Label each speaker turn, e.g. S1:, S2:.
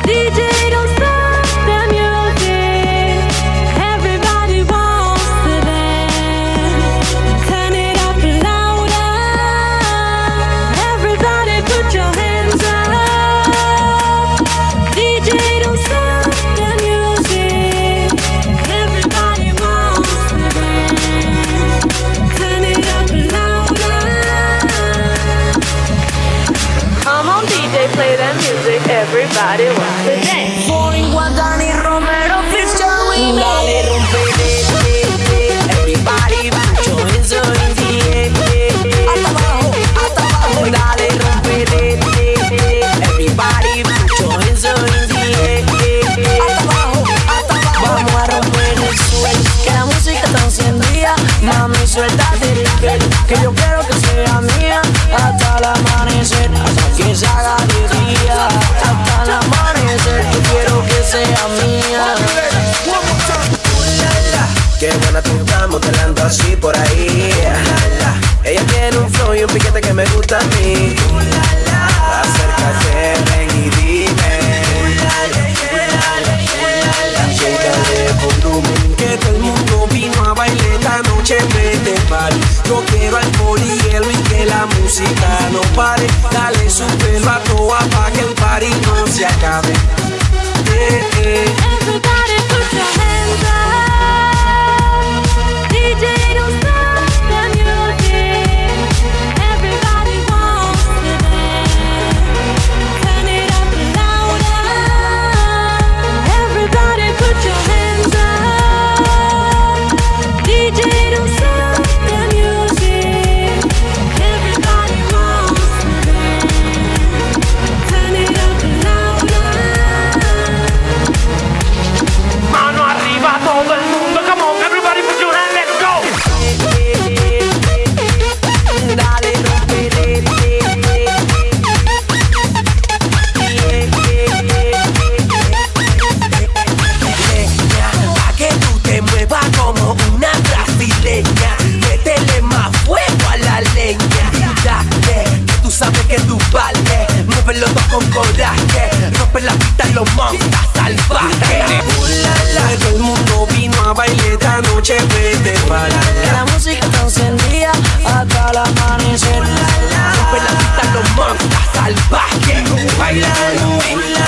S1: DJ, don't stop the music. Everybody wants to dance. Turn it up louder. Everybody put your hands up. DJ, don't stop the music. Everybody wants to dance. Turn it up louder. Come on, DJ, play that music. Everybody wants to dance.
S2: Boing, Guadani, Romero, featuring dale, rompete, everybody put your hands up in the air. Hasta abajo, dale, rompete, everybody put your hands up in the air. Hasta abajo, vamos a romper el suelo, que la música está encendida. Mami, suéltate el pelo, que yo quiero que sea mía hasta el amanecer, hasta que se haga de día. Hasta el amanecer, yo quiero que sea mía.
S3: Qué buena tú estás modelando así por ahí. Ella tiene un flow y un piquete que me gusta a mí. Acércate, ven y dime.
S4: Llévale volumen, que todo el mundo vino a bailar esta noche en este party. Yo quiero alcohol y hielo y que la música no pare. Dale su pelo a toa pa' que el party no se acabe.
S1: Everybody put your hands up. DJ, don't stop the music. Everybody wants to dance. Turn it up louder. Everybody put your hands up. DJ, don't stop the music. Everybody wants to dance. Turn it up louder.
S5: Mano arriba todo el mundo, come on, everybody put your hand, let's go.
S2: Dale, rompete, pa' que tú te muevas como una brasileña. Métele más fuego a la leña. Dale, que tú sabes que tú vales. Mueve los dos con coraje. Rompe la pista y los montas salvajes.
S4: Todo el mundo vino a bailar esta noche en este party.
S2: Que la música está encendida hasta el amanecer. Rompe la pista, los montas salvajes.
S4: Bailando,